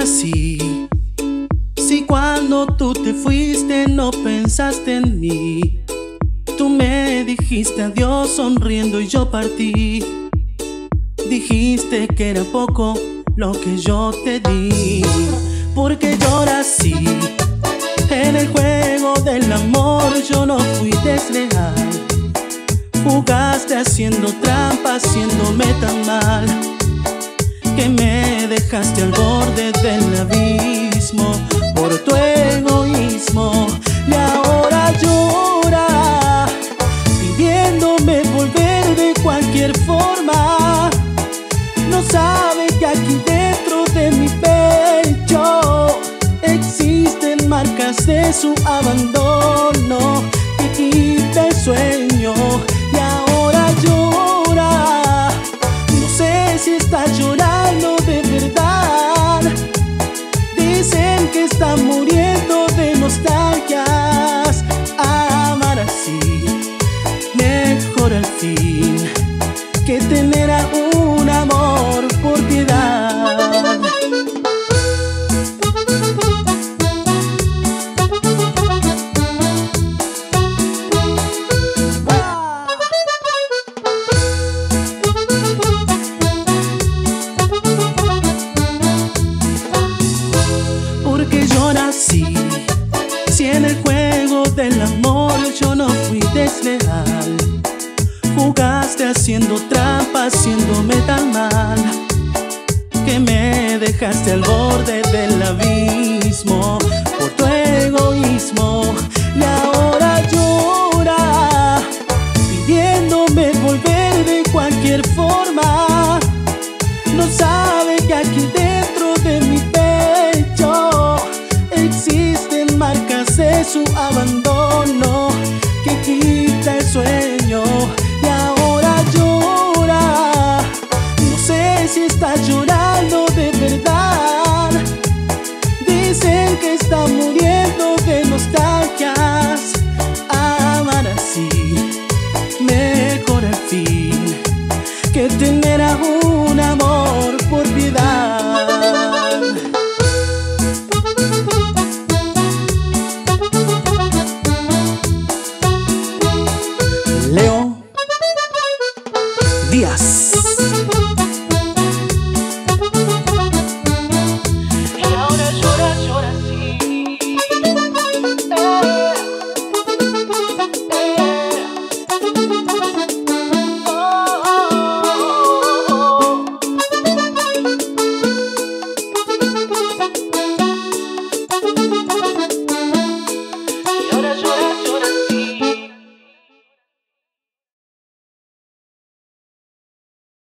así? Si cuando tú te fuiste no pensaste en mí. Tú me dijiste adiós sonriendo y yo partí. Dijiste que era poco lo que yo te di. ¿Por qué lloras así? En el juego del amor yo no fui desleal. Jugaste haciendo trampa, haciéndome tan mal, que me dejaste al borde del abismo por tu egoísmo. Y ahora llora, pidiéndome volver de cualquier forma. No sabe que aquí dentro de mi pecho existen marcas de su abandono que quita el sueño. Y ahora llora, no sé si está llorando de verdad. Dicen que está muriendo de nostalgias. Amar así, mejor al fin que tener a un amor por piedad. Porque llora así, si en el juego del amor yo no fui desleal. Jugaste haciendo trampa, haciéndome tan mal, que me dejaste al borde del abismo por tu egoísmo. Y ahora llora, pidiéndome volver de cualquier forma. No sabe que aquí dentro de mi pecho existen marcas de su abandono que quita el sueño. Y ahora llora, no sé si está llorando de verdad. Dicen que está muriendo de nostalgias. Amar así, mejor al fin que tener a un amor por piedad. Leo Díaz.